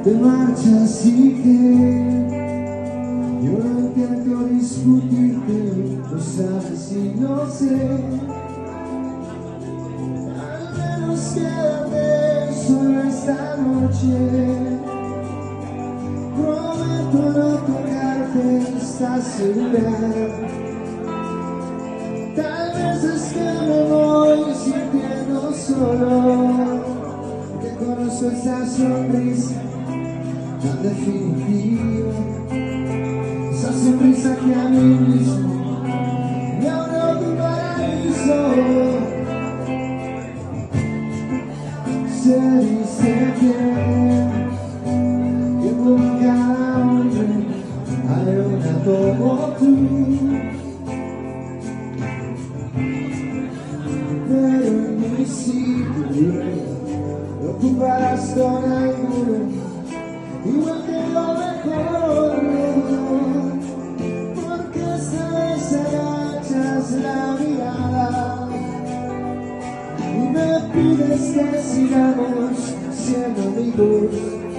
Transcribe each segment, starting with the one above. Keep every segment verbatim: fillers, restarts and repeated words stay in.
te marchas y que yo no intento discutirte, no sabes y no sé. Al menos quédate solo esta noche. Prometo no tocarte, ¿estás segura? Tal vez es que me voy sintiendo solo, que conozco esa sonrisa tan definitiva, esa sonrisa que a mí mismo me abrió tu paraíso. Se dice que, que con cada hombre hay una como tú. Pero en mi sitio no ocuparás con alguno, igual que lo mejor, porque esta vez agachas la mirada y me pides que sigamos siendo amigos,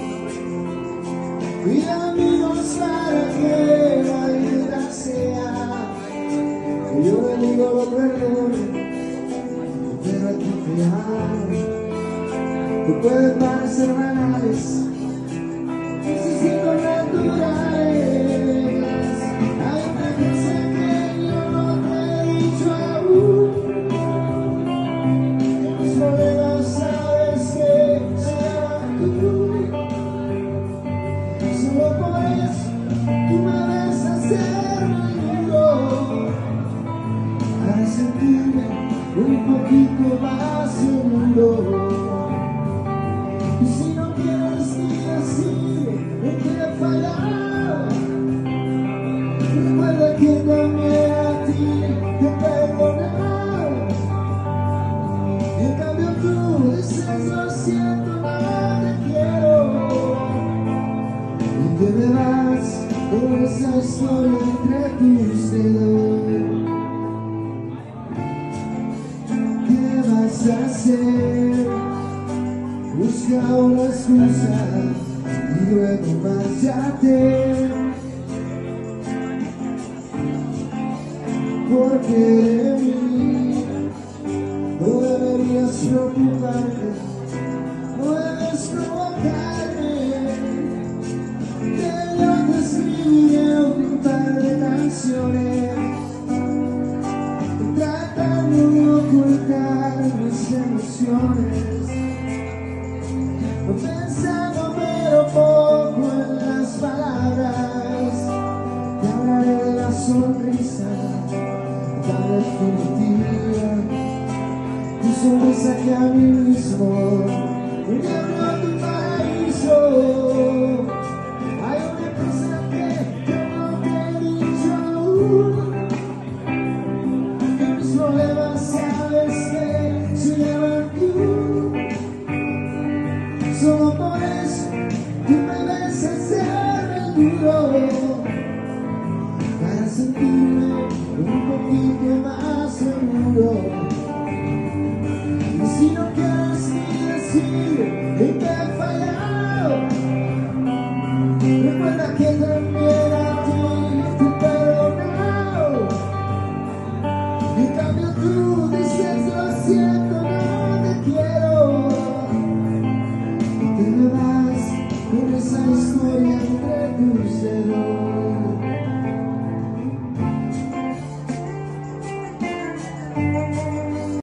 y amigos para que la vida sea, que yo le digo lo perdón. Pero aquí te amo, que pueden parecer banales, necesito naturales. Hay una cosa que yo no te he dicho aún, que mis problemas sabes que se llaman tú. Solo por eso tú me ves hacer muy duro, para sentirme un poquito más seguro. Y si no quieres ni decir en qué he fallado, recuerda que también a ti te he perdonado. Y en cambio tú dices lo siento, no te quiero, y te me vas con esa historia entre tus dedos. Hacer, busca una excusa y luego márchate, porque de mí no deberías preocuparte, no debes provocarme, que yo te escribiré un par de canciones tratando de ocultar mis emociones, pensando pero poco en las palabras. Te hablaré de la sonrisa tan definitiva, tu sonrisa que a mí mismo me abrió tu paraíso. Hay una cosa que yo no te he dicho aún, que mis problemas sabes que se llaman tú. Solo por eso tú me ves hacer el duro, para sentirme un poquito más seguro. Y si no quieres ni decir